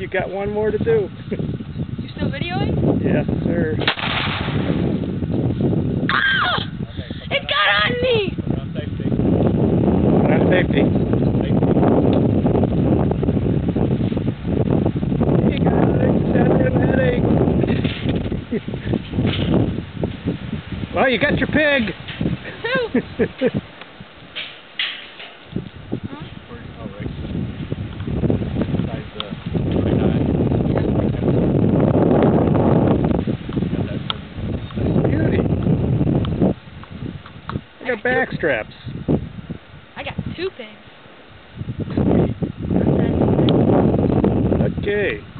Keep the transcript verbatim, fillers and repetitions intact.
got one more to do. You still videoing? Yes, sir. Ah! It got on me! On safety. On safety. Hey guys, having a headache. Well, you got your pig. Who? I got backstraps. I got two pigs. Okay.